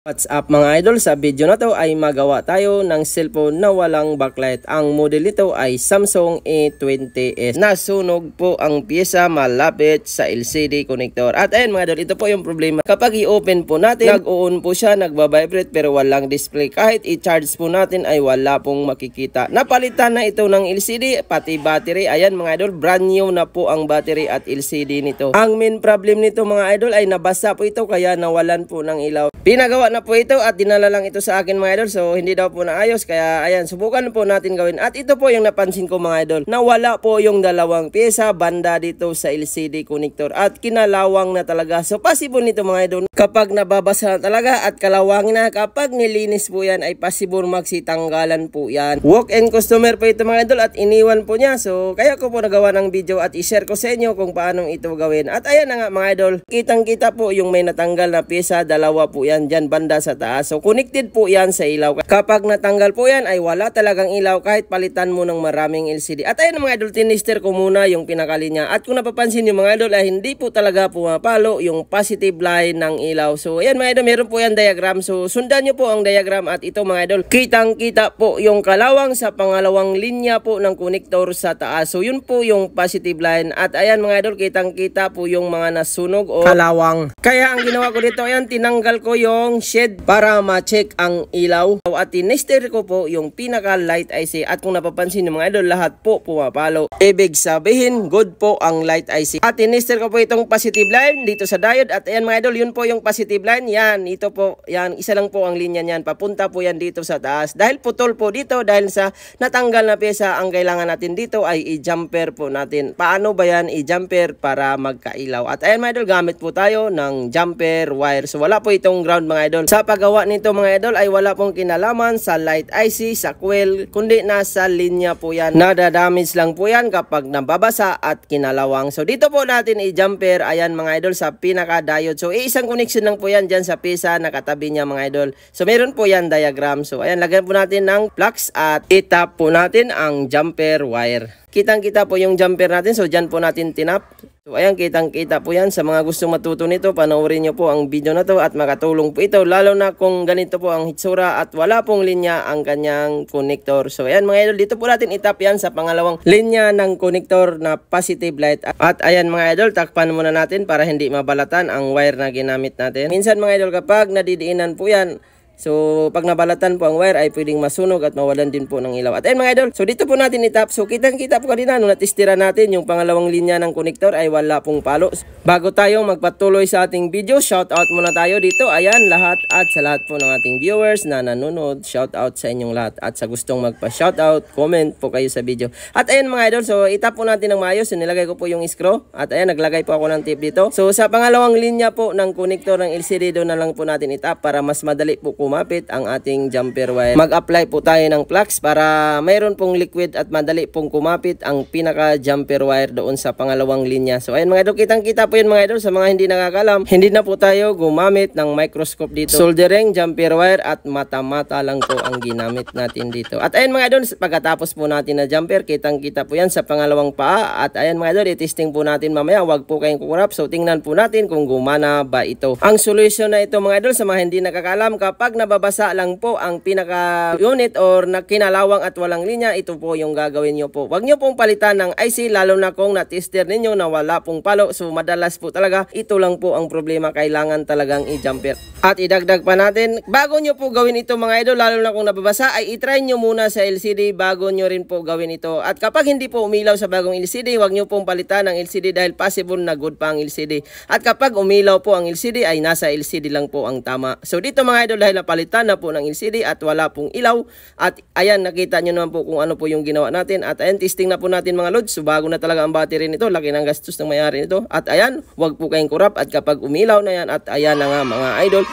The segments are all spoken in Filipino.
What's up mga idol, sa video na to ay magawa tayo ng cellphone na walang backlight. Ang model nito ay Samsung A20s. Nasunog po ang pyesa malapit sa LCD connector. At ayun mga idol, ito po yung problema. Kapag i-open po natin, nag-on po siya, nagbabibrate pero walang display. Kahit i-charge po natin ay wala pong makikita. Napalitan na ito ng LCD, pati battery. Ayan mga idol, brand new na po ang battery at LCD nito. Ang main problem nito mga idol ay nabasa po ito kaya nawalan po ng ilaw. Pinagawa na po ito at dinala lang ito sa akin mga idol, so hindi daw po naayos, kaya ayan, subukan po natin gawin. At ito po yung napansin ko mga idol, nawala po yung dalawang pyesa banda dito sa LCD connector at kinalawang na talaga. So possible nito mga idol, kapag nababasa na talaga at kalawangin na, kapag nilinis po yan ay possible magsitanggalan po yan. Walk-in customer po ito mga idol at iniwan po niya, so kaya ko po nagawa ng video at i-share ko sa inyo kung paano ito gawin. At ayan na nga mga idol, kitang kita po yung may natanggal na pyesa, dalawa po yan dyan banda sa taas. So connected po yan sa ilaw. Kapag natanggal po yan ay wala talagang ilaw kahit palitan mo ng maraming LCD. At ayun mga idol, tinister ko muna yung pinakalinya. At kung napapansin yung mga idol ay hindi po talaga pumapalo yung positive line ng ilaw. So ayan mga idol, meron po yan diagram. So sundan nyo po ang diagram at ito mga idol, kitang kita po yung kalawang sa pangalawang linya po ng connector sa taas. So yun po yung positive line. At ayan mga idol, kitang kita po yung mga nasunog o kalawang. Kaya ang ginawa ko dito, ayan, tinanggal ko yung shade para ma-check ang ilaw. At tinester ko po yung pinaka light IC. At kung napapansin nyo mga idol, lahat po pumapalo. Ibig sabihin, good po ang light IC. At tinester ko po itong positive line dito sa diode. At ayan mga idol, yun po yung positive line. Yan, ito po, yan, isa lang po ang linya niyan. Papunta po yan dito sa taas. Dahil putol po dito, dahil sa natanggal na pyesa, ang kailangan natin dito ay i-jumper po natin. Paano ba yan i-jumper para magkailaw? At ayan mga idol, gamit po tayo ng jumper wire. So wala po itong ground mga idol. Sa paggawa nito mga idol ay wala pong kinalaman sa light IC, sa coil, kundi nasa linya po yan. Nadadamage lang po yan kapag nababasa at kinalawang. So dito po natin i-jumper, ayan mga idol, sa pinaka diode. So isang connection lang po yan dyan sa pyesa, nakatabi niya mga idol. So meron po yan diagram. So ayan, lagyan po natin ng flux at itap po natin ang jumper wire. Kitang-kita po yung jumper natin, so dyan po natin tinap. So ayan, kitang-kita po yan. Sa mga gustong matuto nito, panoorin nyo po ang video na to at makatulong po ito. Lalo na kung ganito po ang hitsura at wala pong linya ang kanyang connector. So ayan mga idol, dito po natin itap yan sa pangalawang linya ng connector na positive light. At ayan mga idol, takpan muna natin para hindi mabalatan ang wire na ginamit natin. Minsan mga idol, kapag nadidiinan po yan, so pag nabalatan po ang wire ay pwedeng masunog at mawalan din po ng ilaw. At ayun mga idol, so dito po natin itap. So kitang-kita po kanina nung natistira natin yung pangalawang linya ng connector ay wala pong palo. Bago tayo magpatuloy sa ating video, shout out muna tayo dito. Ayan lahat, at sa lahat po ng ating viewers na nanonood, shout out sa inyong lahat. At sa gustong magpa-shout out, comment po kayo sa video. At ayun mga idol, so itap po natin ng maayos. So nilagay ko po yung screw. At ayan, naglagay po ako ng tape dito. So sa pangalawang linya po ng connector ng LCD, doon na lang po natin itap para mas madali po kumapit ang ating jumper wire. Mag-apply po tayo ng flux para mayroon pong liquid at madali pong kumapit ang pinaka jumper wire doon sa pangalawang linya. So ayun mga idol, kitang-kita po yun mga idol. Sa mga hindi nakakalam, hindi na po tayo gumamit ng microscope dito. Soldering, jumper wire at mata-mata lang po ang ginamit natin dito. At ayun mga idol, pagkatapos po natin na jumper, kitang-kita po yan sa pangalawang paa. At ayun mga idol, i-testing po natin mamaya. Huwag po kayong kukurap. So tingnan po natin kung gumana ba ito. Ang solution na ito mga idol, sa mga hindi nakakalam, kapag nababasa lang po ang pinaka unit or kinalawang at walang linya, ito po yung gagawin nyo po. Huwag nyo pong palitan ng IC, lalo na kung na-tester ninyo na wala pong palo. So madalas po talaga, ito lang po ang problema, kailangan talagang i-jumper. At idagdag pa natin, bago nyo po gawin ito mga idol, lalo na kung nababasa, ay itry nyo muna sa LCD bago nyo rin po gawin ito. At kapag hindi po umilaw sa bagong LCD, huwag nyo pong palitan ng LCD dahil possible na good pa ang LCD. At kapag umilaw po ang LCD, ay nasa LCD lang po ang tama. So dito mga idol, dahil napalitan na po ng LCD at wala pong ilaw, at ayan, nakita nyo naman po kung ano po yung ginawa natin. At ayan, testing na po natin mga lods. So bago na talaga ang battery nito, laki ng gastos ng mayari nito. At ayan, huwag po kayong kurap. At kapag umilaw na yan, at ayan na nga mga idol,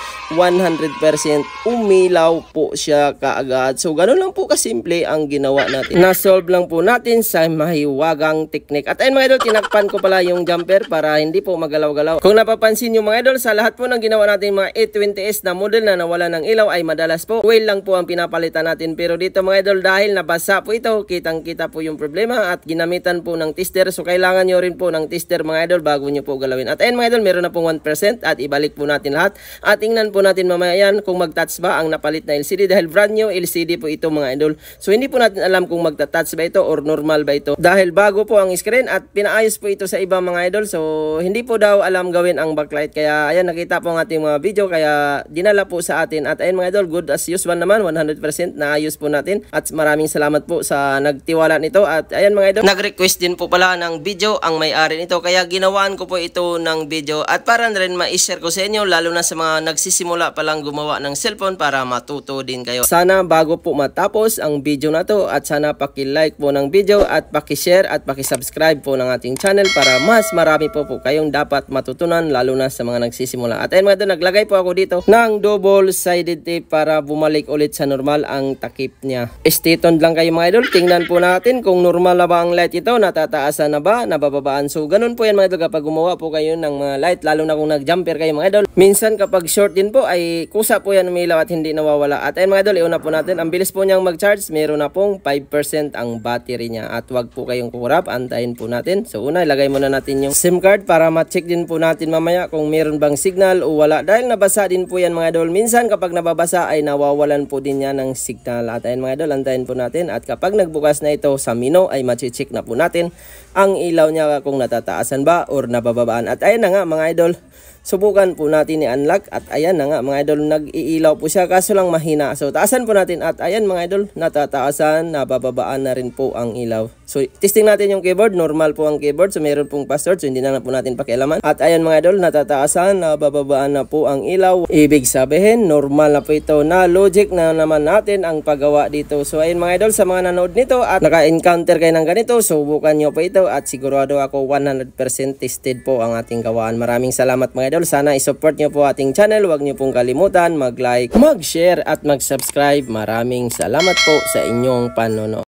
100% umilaw po siya kaagad. So ganun lang po kasimple ang ginawa natin. Na-solve lang po natin sa mahiwagang technique. At ayan mga idol, tinakpan ko pala yung jumper para hindi po magalaw-galaw. Kung napapansin nyo mga idol, sa lahat po ng ginawa natin mga A20s na model na nawala ng ng ilaw ay madalas po oil lang po ang pinapalitan natin. Pero dito mga idol, dahil nabasa po ito, kitang-kita po yung problema at ginamitan po ng tester. So kailangan nyo rin po ng tester mga idol bago nyo po galawin. At ayun mga idol, meron na pong 1% at ibalik po natin lahat. At tingnan po natin mamaya yan kung mag-touch ba ang napalit na LCD dahil brand new LCD po ito mga idol. So hindi po natin alam kung magta-touch ba ito or normal ba ito dahil bago po ang screen at pinaayos po ito sa ibang mga idol. So hindi po daw alam gawin ang backlight. Kaya ayan, nakita po ang ating mga video kaya dinala po sa atin. At ayun mga idol, good as usual naman, 100% naayos po natin. At maraming salamat po sa nagtiwala nito. At ayan mga idol, nag-request din po pala ng video ang may-ari nito. Kaya ginawaan ko po ito ng video. At para rin ma-share ko sa inyo, lalo na sa mga nagsisimula palang gumawa ng cellphone para matuto din kayo. Sana bago po matapos ang video na to at sana paki-like po ng video at paki-share at paki-subscribe po ng ating channel para mas marami po kayong dapat matutunan lalo na sa mga nagsisimula. At ayun mga idol, naglagay po ako dito ng double-sided tape para bumalik ulit sa normal ang takip niya. Stay tuned lang kayo mga idol. Tingnan po natin kung normal na ba ang light ito, natataasan na ba, nabababaan. So ganun po yan mga idol kapag gumawa po kayo ng mga light, lalo na kung nag-jumper kayo mga idol. Minsan kapag short din po ay kusa po yan umilaw at hindi nawawala. At ayun mga idol, iuna po natin. Ang bilis po niyang mag-charge, meron na pong 5% ang battery niya. At wag po kayong kukurap, antayin po natin. So una, ilagay muna natin yung SIM card para ma-check din po natin mamaya kung meron bang signal o wala. Dahil nabasa din po yan mga idol. Minsan kapag nababasa ay nawawalan po din yan ng signal. At ayun mga idol, antayin po natin. At kapag nagbukas na ito sa mino ay ma-check na po natin ang ilaw niya kung natataasan ba or nabababaan. At ayun na nga mga idol, subukan po natin i-unlock at ayan na nga mga idol, nag-iilaw po siya kaso lang mahina. So taasan po natin at ayan mga idol, natataasan, nabababaan na rin po ang ilaw. So testing natin yung keyboard, normal po ang keyboard. So meron pong password, so hindi na po natin pakialaman. At ayan mga idol, natataasan, nabababaan na po ang ilaw. Ibig sabihin, normal na po ito. Na logic na naman natin ang paggawa dito. So ayun mga idol, sa mga nanood nito at naka-encounter kayo ng ganito, subukan nyo po ito at sigurado ako 100% tested po ang ating gawaan. Maraming salamat mga idol. Sana i-support nyo po ating channel. Huwag nyo pong kalimutan mag-like, mag-share at mag-subscribe. Maraming salamat po sa inyong panonood.